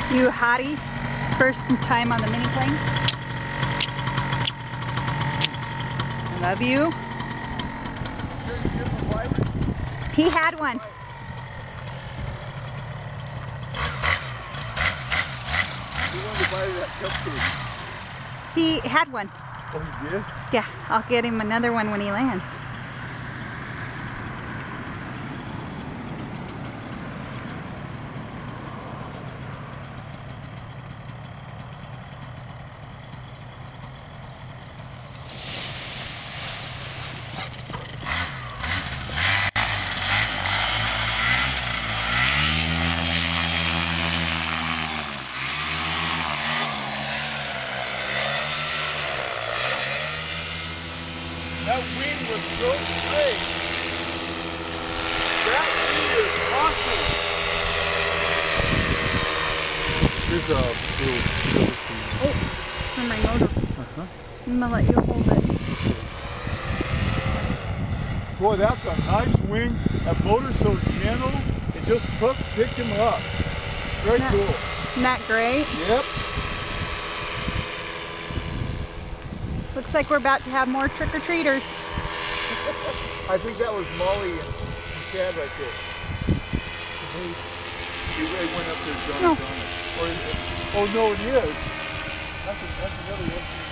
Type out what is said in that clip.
You hottie, first time on the mini plane. I love you. He had one. He wanted to buy that cupcake. He had one. Oh, he did? Yeah, I'll get him another one when he lands. That wing was so great. That wing is awesome. Here's a little Oh, for my motor. I'm gonna let you hold it. Boy, that's a nice wing. That motor's so gentle, it just picked him up. Very cool. Isn't that great? Yep. Looks like we're about to have more trick-or-treaters. I think that was Molly and Chad right there. They went up there, John. No. Oh no, it is. That's another one.